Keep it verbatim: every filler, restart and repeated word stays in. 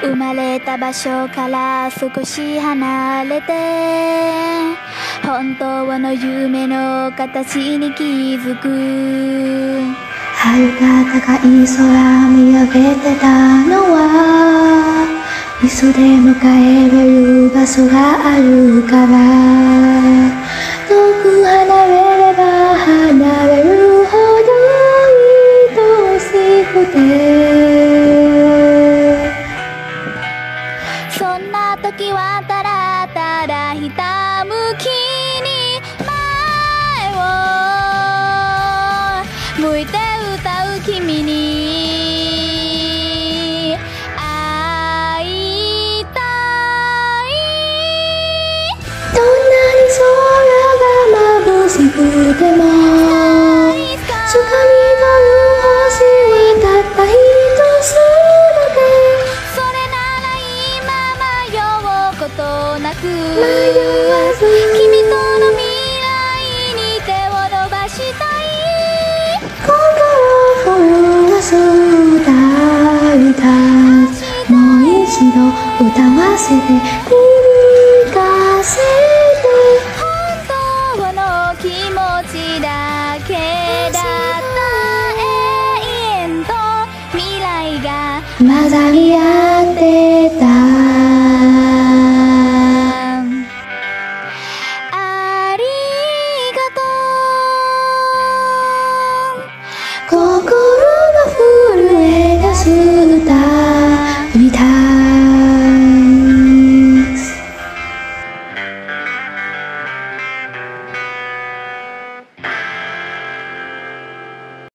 生まれた場所から少し離れて本当の夢の形に気づく。 遥か高い空見上げてたのは、いつでも帰れる場所があるから。遠く離れれば離れるほど愛しくて、 そんな時はただただひたむきに前を向いて歌う君に会いたい。 どんなに空が眩しくても、つかみ取る星はたった一つだけ。 それなら今迷うことなく、 迷わず君との未来に手を伸ばしたい。 心震わす歌う歌、もう一度歌わせて響かせて。 本当の気持ちだけだった永遠と未来が混ざり合う